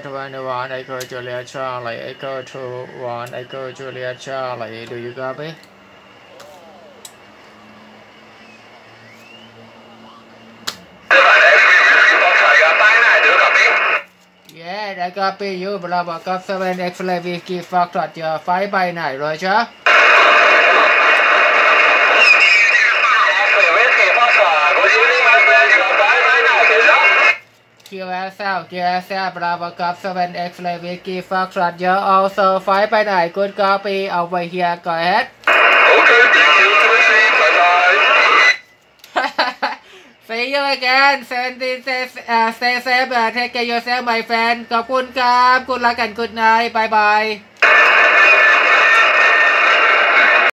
21 Echo Juliet Charlie, Echo 21 Echo Juliet Charlie, do you copy? Yeah, I copy you, Bravo Golf 7 X-ray Whiskey Foxtrot, your 5 by 9, Roger. QSL, Bravo Golf 7 X-ray Whiskey Foxtrot, you're also 5 by 9, good copy, over here, go ahead. Okay, thank you, bye-bye. See you again, stay safe, take care of yourself, my friend, ขอบคุณครับ good luck and good night, bye bye